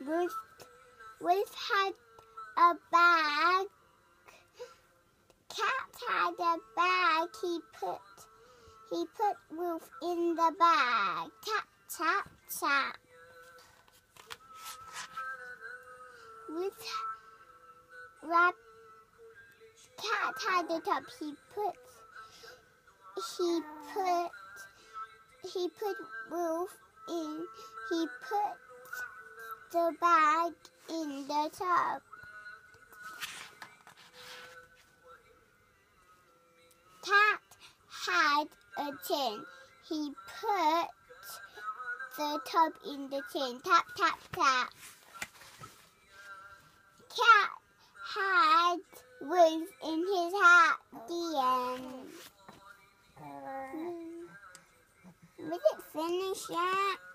Wolf had a bag. Cat had a bag. He put Wolf in the bag. Tap, tap, tap. Cat had the top. He put Wolf in. He put the bag in the tub. Cat had a tin. He put the tub in the tin. Tap, tap, tap. Cat had Wolf in his hat. The end. Was it finished yet?